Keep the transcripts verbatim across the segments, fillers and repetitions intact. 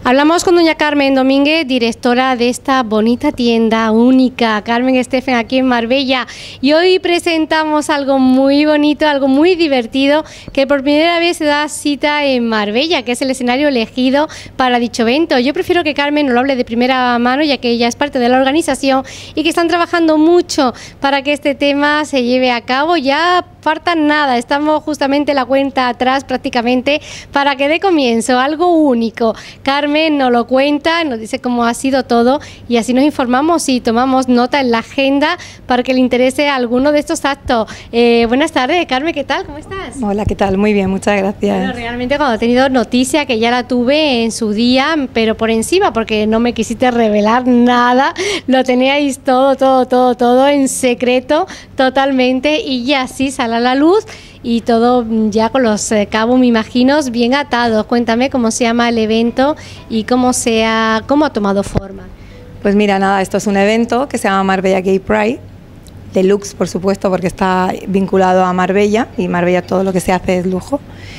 Hablamos con doña Carmen Domínguez, directora de esta bonita tienda única, Carmen Estefan, aquí en Marbella. Y hoy presentamos algo muy bonito, algo muy divertido, que por primera vez se da cita en Marbella, que es el escenario elegido para dicho evento. Yo prefiero que Carmen nos lo hable de primera mano, ya que ella es parte de la organización y que están trabajando mucho para que este tema se lleve a cabo. Ya falta nada, estamos justamente en la cuenta atrás prácticamente para que dé comienzo algo único. Carmen nos lo cuenta, nos dice cómo ha sido todo y así nos informamos y tomamos nota en la agenda para que le interese alguno de estos actos. Eh, buenas tardes, Carmen, ¿qué tal? ¿Cómo estás? Hola, ¿qué tal? Muy bien, muchas gracias. Bueno, realmente cuando he tenido noticia, que ya la tuve en su día, pero por encima, porque no me quisiste revelar nada, lo teníais todo, todo, todo, todo en secreto totalmente y ya sí sale a la luz y todo ya con los cabos, me imagino, bien atados. Cuéntame cómo se llama el evento y cómo, se ha, cómo ha tomado forma. Pues mira, nada, esto es un evento que se llama Marbella Gay Pride, deluxe por supuesto porque está vinculado a Marbella y Marbella todo lo que se hace es lujo.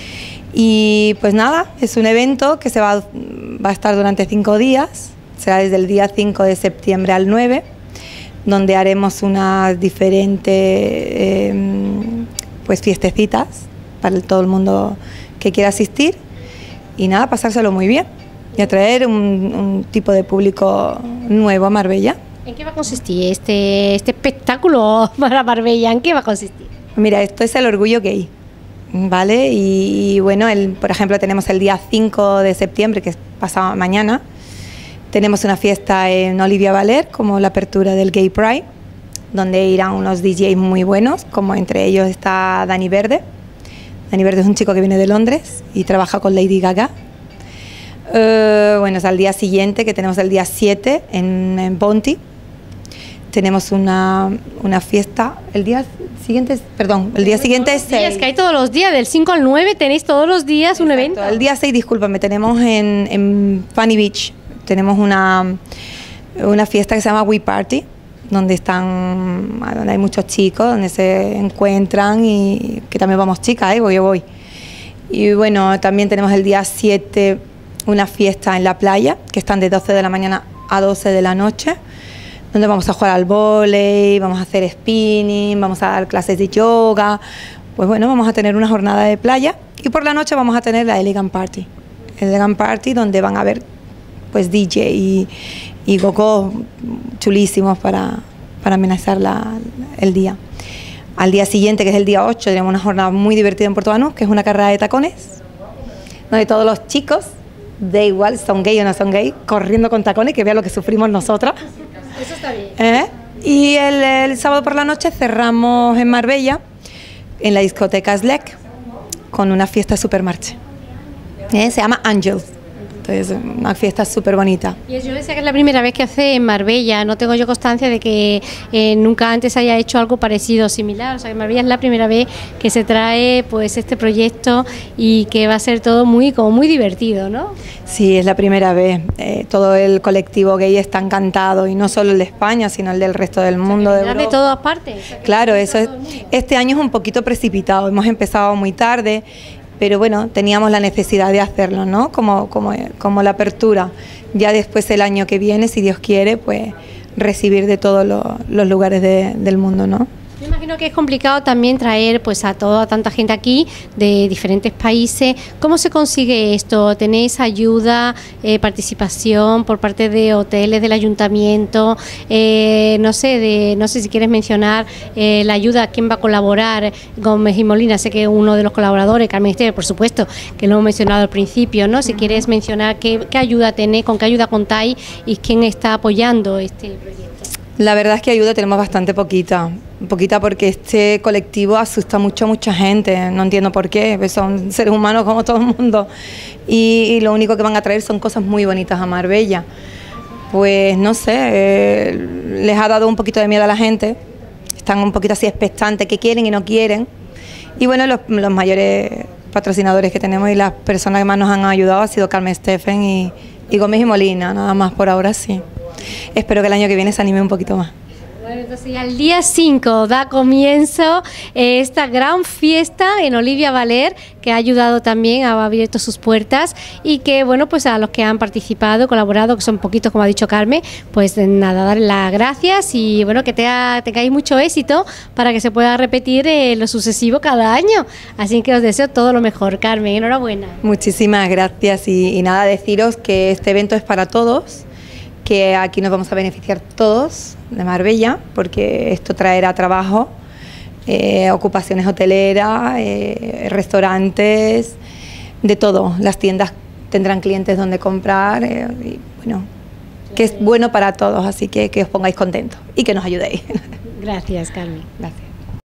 Y pues nada, es un evento que se va, va a estar durante cinco días, será desde el día cinco de septiembre al nueve, donde haremos unas diferentes eh, pues fiestecitas para todo el mundo que quiera asistir y nada, pasárselo muy bien y atraer un, un tipo de público nuevo a Marbella. ¿En qué va a consistir este, este espectáculo para Marbella? ¿En qué va a consistir? Mira, esto es el orgullo gay, ¿vale? Y, y bueno, el, por ejemplo, tenemos el día cinco de septiembre, que es pasado mañana. Tenemos una fiesta en Olivia Valer, como la apertura del Gay Pride, donde irán unos D Js muy buenos, como entre ellos está Dani Verde. Dani Verde es un chico que viene de Londres y trabaja con Lady Gaga. Uh, bueno, es al día siguiente, que tenemos el día siete en, en Bounty. Tenemos una, una fiesta, el día siguiente, perdón, el día siguiente es seis. Es que hay todos los días, del cinco al nueve tenéis todos los días un Exacto. evento. El día seis, discúlpame, tenemos en, en Funny Beach, tenemos una, una fiesta que se llama We Party, donde están, donde hay muchos chicos, donde se encuentran y que también vamos chicas, ¿eh? voy, yo voy. Y bueno, también tenemos el día siete una fiesta en la playa, que están de doce de la mañana a doce de la noche, donde vamos a jugar al vóley, vamos a hacer spinning, vamos a dar clases de yoga. Pues bueno, vamos a tener una jornada de playa y por la noche vamos a tener la Elegant Party. Elegant Party, donde van a haber pues D J y, y go-go chulísimos para, para amenazar la, el día. Al día siguiente, que es el día ocho, tenemos una jornada muy divertida en Puerto Banús, que es una carrera de tacones, donde todos los chicos, da igual, son gay o no son gay, corriendo con tacones, que vean lo que sufrimos nosotras. Eso está bien. ¿Eh? Y el, el sábado por la noche cerramos en Marbella, en la discoteca Slack, con una fiesta supermarché. ¿Eh? Se llama Angels. Entonces, una fiesta súper bonita. Y yo decía que es la primera vez que hace en Marbella, no tengo yo constancia de que eh, nunca antes haya hecho algo parecido o similar, o sea que Marbella es la primera vez que se trae pues este proyecto y que va a ser todo muy, como muy divertido, ¿no? Sí, es la primera vez, eh, todo el colectivo gay está encantado y no solo el de España, sino el del resto del mundo. O sea, de de, de todas partes. O sea, claro, eso es, este año es un poquito precipitado, hemos empezado muy tarde, pero bueno, teníamos la necesidad de hacerlo, ¿no? Como, como, como la apertura. Ya después el año que viene, si Dios quiere, pues recibir de todos los, los lugares de, del mundo, ¿no? Me imagino que es complicado también traer pues a toda tanta gente aquí de diferentes países. ¿Cómo se consigue esto? ¿Tenéis ayuda, eh, participación por parte de hoteles, del ayuntamiento? Eh, no sé, de, no sé si quieres mencionar eh, la ayuda, quién va a colaborar. Gómez y Molina, sé que uno de los colaboradores, Carmen Estefan, por supuesto, que lo hemos mencionado al principio, ¿no? Si quieres mencionar qué, qué ayuda tenéis, con qué ayuda contáis y quién está apoyando este proyecto. La verdad es que ayuda tenemos bastante poquita, poquita porque este colectivo asusta mucho a mucha gente, no entiendo por qué, pues son seres humanos como todo el mundo y, y lo único que van a traer son cosas muy bonitas a Marbella. Pues no sé, eh, les ha dado un poquito de miedo a la gente, están un poquito así expectantes, que quieren y no quieren. Y bueno, los, los mayores patrocinadores que tenemos y las personas que más nos han ayudado ha sido Carmen Estefan y, y Gómez y Molina, nada más por ahora sí. Espero que el año que viene se anime un poquito más. Bueno, entonces ya el día cinco da comienzo eh, esta gran fiesta en Olivia Valer, que ha ayudado también, ha abierto sus puertas y que, bueno, pues a los que han participado, colaborado, que son poquitos, como ha dicho Carmen, pues nada, darles las gracias y, bueno, que tenga, tengáis mucho éxito para que se pueda repetir eh, lo sucesivo cada año. Así que os deseo todo lo mejor, Carmen, enhorabuena. Muchísimas gracias y, y nada, deciros que este evento es para todos, que aquí nos vamos a beneficiar todos de Marbella, porque esto traerá trabajo, eh, ocupaciones hoteleras, eh, restaurantes, de todo. Las tiendas tendrán clientes donde comprar, eh, y bueno, que es bueno para todos, así que que os pongáis contentos y que nos ayudéis. Gracias, Carmen. Gracias.